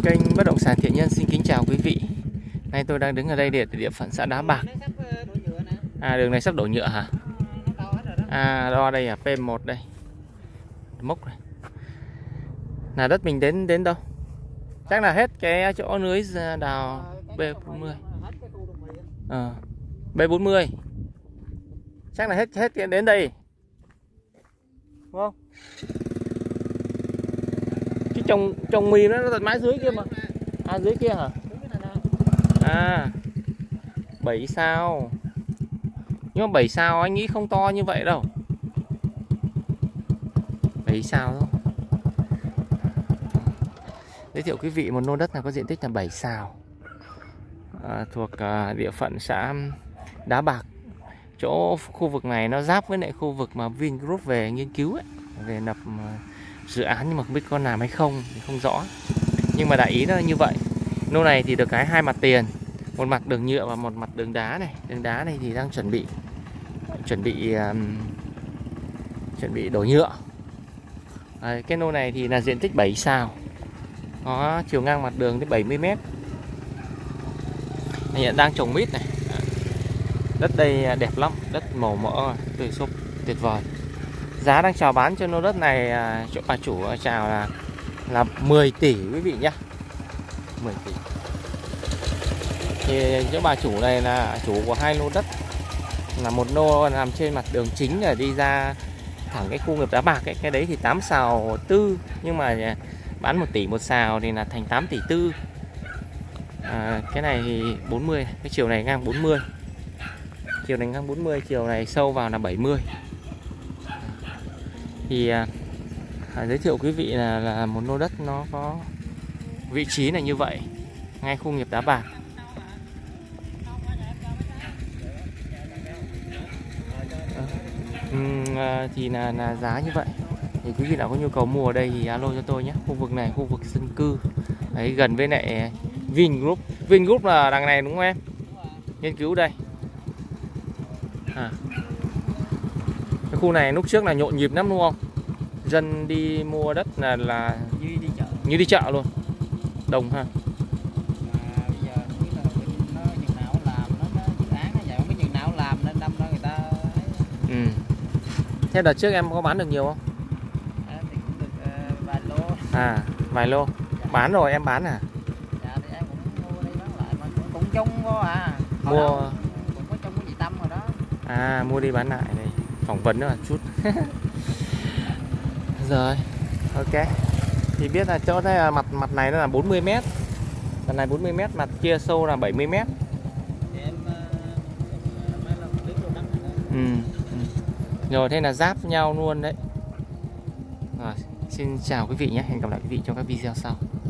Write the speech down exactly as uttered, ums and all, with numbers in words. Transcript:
Kênh Bất động sản Thiện Nhân xin kính chào quý vị. Nay tôi đang đứng ở đây để địa phận xã Đá Bạc. À, đường này sắp đổ nhựa hả? À, đo đây à, P một đây. Mốc này. Là đất mình đến đến đâu? Chắc là hết cái chỗ lưới đào B bốn mươi. Ờ. B bốn mươi. Chắc là hết hết đến đây. Đúng không? Cái trồng trồng mì nó tận mái dưới kia mà. À, dưới kia hả? À, bảy sao. Nhưng mà bảy sao anh nghĩ không to như vậy đâu. bảy sao thôi. Giới thiệu quý vị một lô đất là có diện tích là bảy sao, à, thuộc à, địa phận xã Đá Bạc. Chỗ khu vực này nó giáp với lại khu vực mà Vingroup về nghiên cứu ấy, về lập dự án, nhưng mà không biết có làm hay không thì không rõ. Nhưng mà đại ý nó là như vậy. Lô này thì được cái hai mặt tiền, một mặt đường nhựa và một mặt đường đá này. Đường đá này thì đang chuẩn bị chuẩn bị um, chuẩn bị đổ nhựa. À, cái lô này thì là diện tích bảy sao, có chiều ngang mặt đường đến bảy mươi mét. Hiện đang trồng mít này. Đất đây đẹp lắm, đất màu mỡ tươi xốp tuyệt vời. Giá đang chào bán cho lô đất này, chỗ bà chủ chào là là mười tỷ quý vị nhé. mười tỷ. Thì chỗ bà chủ này là chủ của hai lô đất, là một lô nằm trên mặt đường chính để đi ra thẳng cái khu nghiệp Đá Bạc ấy. Cái đấy thì tám sào tư, nhưng mà bán một tỷ một sào thì là thành tám tỷ tư. À, cái này thì bốn mươi, cái chiều này ngang bốn mươi. Chiều này ngang bốn mươi, chiều này sâu vào là bảy mươi. Thì à, giới thiệu quý vị là, là một lô đất nó có vị trí là như vậy, ngay khu nghiệp Đá Bạc. Uhm, à, thì là, là giá như vậy. Thì quý vị nào có nhu cầu mua ở đây thì alo cho tôi nhé. Khu vực này khu vực dân cư đấy, gần với lại Vingroup. Vingroup là đằng này đúng không em? Nghiên cứu đây. À, cái khu này lúc trước là nhộn nhịp lắm đúng không? Dân đi mua đất là là như đi chợ, như đi chợ luôn, đông ha. mà bây giờ biết là nó chừng nào làm nó, nó dự án nó vậy, không biết chừng nào làm nên đâm ra người ta. Ừ. Thế đợt trước em có bán được nhiều không? À, thì cũng được uh, vài lô. À, vài lô. Dạ. Bán rồi em bán à? Dạ thì em cũng mua đi bán lại mà cũng, cũng chung có à. Hồi mua đó cũng có chung với chị Tâm rồi đó. À, mua đi bán lại này, phỏng vấn nữa chút. Rồi, ok. Thì biết là chỗ đây là mặt mặt này nó là bốn mươi mét. Mặt này bốn mươi mét, mặt kia sâu là bảy mươi mét. Em mấy lần biết lô đất này đó. Ừ, ừ. Rồi thế là giáp nhau luôn đấy. Rồi, xin chào quý vị nhé. Hẹn gặp lại quý vị trong các video sau.